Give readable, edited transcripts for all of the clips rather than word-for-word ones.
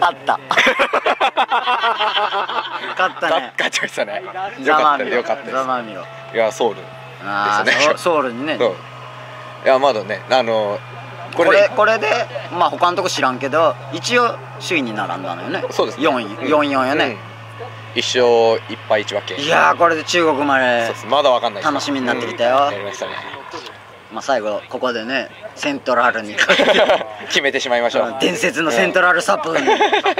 勝った勝ったね。 勝ちましたね。 ざまみろよかったです。 ざまみろ。 いやソウルですね。 ソウルにね。 いやまだねこれでまあ他のとこ知らんけど一応首位に並んだのよね。 そうですね。 4-4よね。 1勝1敗1分け。 いやーこれで中国までまだわかんない楽しみになってきたよ。 やりましたね。 まあ最後ここでねセントラルに決めてしまいましょう。 伝説のセントラルサプーに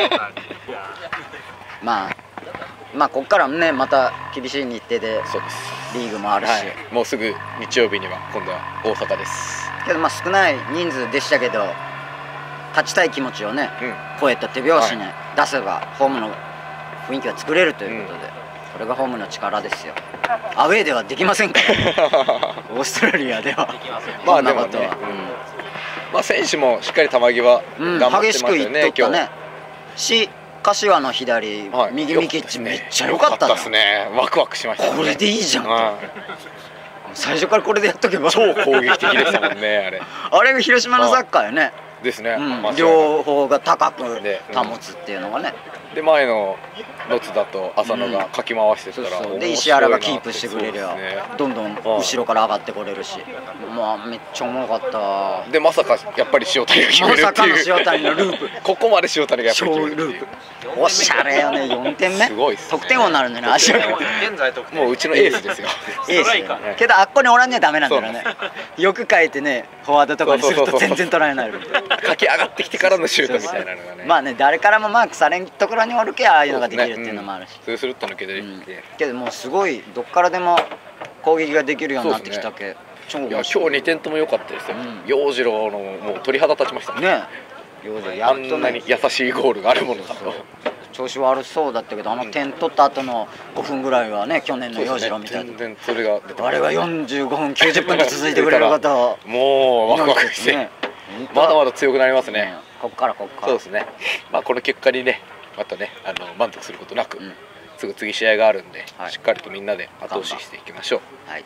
まあこっからもねまた厳しい日程でそうですリーグもあるし、 もうすぐ日曜日には今度は大阪です。 けどまあ少ない人数でしたけど勝ちたい気持ちをね、声と手拍子に出せばホームの雰囲気が作れるということで、これがホームの力ですよ。アウェーではできませんからオーストラリアではまあでもね、まあ選手もしっかり球際頑張ってましたよね。 激しくいっとったね。柏の左右ミキッチめっちゃ良かったですね。ワクワクしましたね。 これでいいじゃん最初からこれでやっとけば超攻撃的でしたもんね。 あれが広島のサッカーよね。 ですね。 両方が高く保つっていうのがね。で前の野津田と浅野がかき回してたら、 で石原がキープしてくれりゃどんどん後ろから上がってこれるし、まあめっちゃおもろかった。 でまさかやっぱり塩谷が決めるっていう、 まさかの塩谷のループここまで塩谷がやっぱり決めるっていう、 おしゃれよね。4点目すごいっすね。 得点王になるんだよね。足が現在得点もううちのエースですよ。 エースけどあっこにおらんにはダメなんだよね。よく書いてねフォワードとかにすると全然取られないみたいな。 駆け上がってきてからのシュートみたいなのがね。 まあね誰からもマークされんところにおるけああいうのができるっていうのもあるし、 それするって抜けてけどもうすごいどっからでも攻撃ができるようになってきたけ。 いや今日2点とも良かったですよ。陽次郎のもう鳥肌立ちましたね。あんなに優しいゴールがあるものだと。 調子悪そうだったけど点取った後の5分ぐらいはね去年の陽次郎みたいな。 全然それがあれが45分90分と続いてくれる方をもうワクワクしてまだまだ強くなりますね。 こっからそうですね。まあこの結果にねまたね満足することなくすぐ次試合があるんでしっかりとみんなで後押ししていきましょう。はい。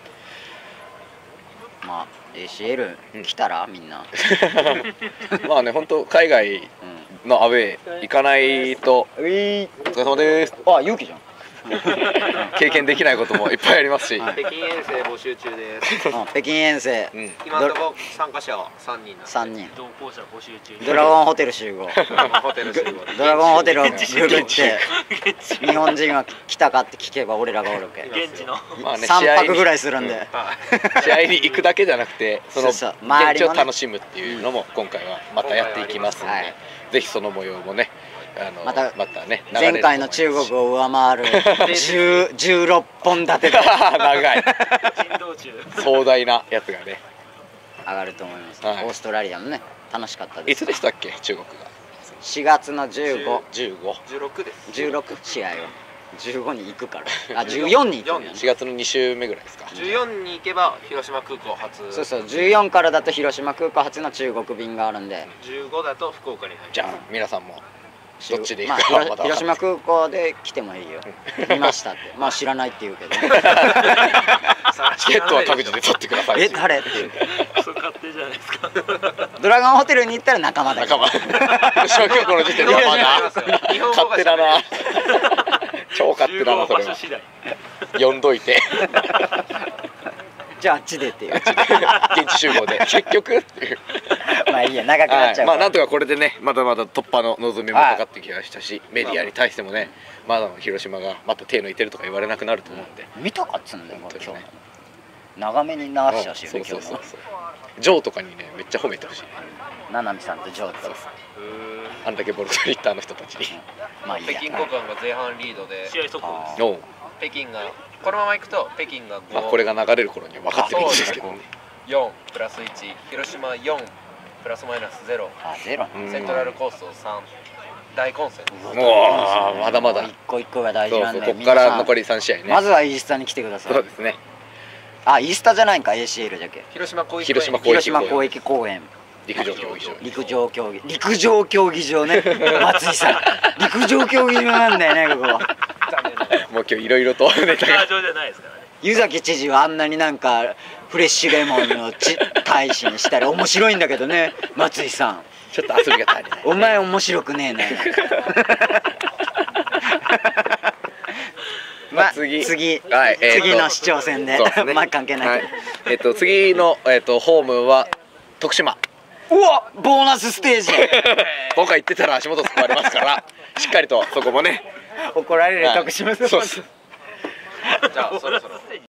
まあ ACL 来たらみんなまあね本当海外のアウェー行かないと。お疲れ様です。 あ勇気じゃん。 経験できないこともいっぱいありますし、 北京遠征募集中です。 北京遠征今のところ参加者は3人 3人同行者募集中。 ドラゴンホテル集合ドラゴンホテルをググって日本人が来たかって聞けば俺らがおるけ現地の 3泊ぐらいするんで試合に行くだけじゃなくてその現地を楽しむっていうのも今回はまたやっていきますので、ぜひその模様もねまたね前回の中国を上回る16本立てで長い壮大なやつがね上がると思います。オーストラリアもね楽しかったです。 いつでしたっけ中国が。 4月の15、 16です。 16試合は15に行くから、あ14に行く。 4月の2週目ぐらいですか。 14に行けば広島空港発。 そうそう、14からだと広島空港発の中国便があるんで、 15だと福岡に入る。 じゃあ皆さんもどっちで行くかはまだ広島空港で来てもいいよ。見ましたって。まあ知らないって言うけど。チケットは各自で取ってください。 誰って言うけど。 そう勝手じゃないですか。 ドラゴンホテルに行ったら仲間だ。 仲間。広島空港の時点ではまだ勝手だな。超勝手だなそれは。呼んどいて。 じゃああっちでっていう。 現地集合で結局っていう。 まあいいや長くなっちゃう。 まあなんとかこれでねまだまだ突破の望みもかかってきましたし、メディアに対してもねまだ広島がまた手抜いてるとか言われなくなると思うんで。 見たかっつうんだよ今日。長めに流したし今日も。 ジョーとかにねめっちゃ褒めてほしい。 七海さんとジョーと。 あんだけボルトリッターの人たちに。 まあいいや。北京国安が前半リードで試合速報です。北京がこのままいくと北京が5、 これが流れる頃には分かってるんですけどね。 4プラス1、広島4プラスマイナス0、セントラルコースト3、大混戦。 もうまだまだ一個一個が大事なんで、 ここから残り3試合ね。 まずはイースタに来てください。 そうですね。 あ、イースタじゃないんか ACL じゃけ。 広島広島広域公園。 陸上競技場。 陸上競技場ね。松井さん。陸上競技場なんだよねここ。 もう今日いろいろとネタが。 湯崎知事はあんなになんかフレッシュレモンの大使にしたら面白いんだけどね松井さん。 ちょっと遊びが足りない。 お前面白くねえな。まあ次の市長選でまあ関係ないけど、次のホームは徳島。 うわボーナスステージ。 僕が言ってたら足元救われますからしっかりとそこもね怒られる徳島さん。 そうです。 じゃあそろそろ